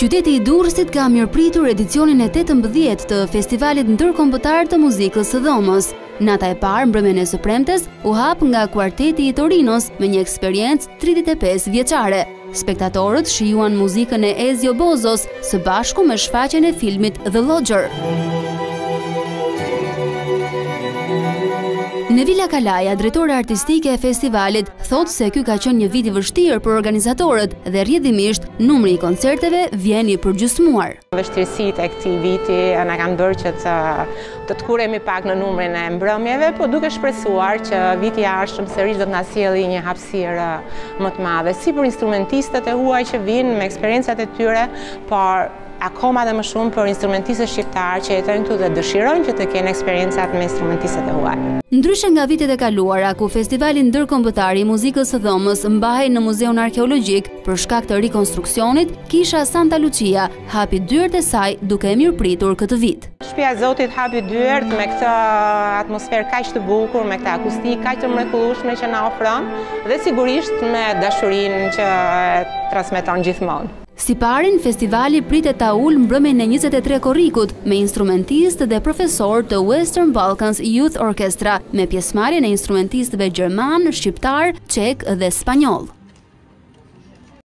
Qyteti i Durrësit ka mirëpritur edicionin e 18 të Festivalit Ndërkombëtar të Muzikës së Dhomës. Nata e parë mbrëmjen e së premtes u hap nga Kuarteti i Torinos me një eksperiencë 35 vjeçare. Spektatorët shijuan muzikën e Ezio Bozos së bashku me shfaqjen e filmit The Lodger. Nevila Kalaja, drejtore artistike e festivalit, thot se ky ka qenë një vit i vështirë për organizatorët dhe rrjedhimisht numri i koncerteve vjen i përgjysmuar. Vështirësitë e këtij viti na kanë bërë që të kuremi pak në numrin e mbrëmjeve, por duke shpresuar që viti i ardhshëm sërish do të na sjellë një hapësirë më të madhe, si për instrumentistët e huaj që vinë me eksperiencat e tyre, por akoma dhe më shumë për instrumentistët shqiptarë që jetojnë këtu dhe dëshirojnë që të kenë eksperiencat me instrumentistët e huaj. Ndryshe nga vitet e kaluara, ku Festivali Ndërkombëtar i Muzikës së Dhomës mbahej në Muzeun Arkeologjik për shkak të rikonstruksionit, Kisha Santa Lucia hapi dyert e saj duke e mirëpritur këtë vit. Shtëpia e Zotit hapi dyert me këtë atmosferë kaq të bukur, me këtë akustikë kaq të mrekullueshme që na ofron dhe sigurisht me dashurinë që transmeton gjithmonë. Si parin, festivali pritet ta ulë mbrëmjen e 23 korrikut me instrumentistë dhe profesor të Western Balkans Youth Orchestra me pjesëmarrjen e instrumentistëve gjerman, shqiptar, çek dhe spanjoll.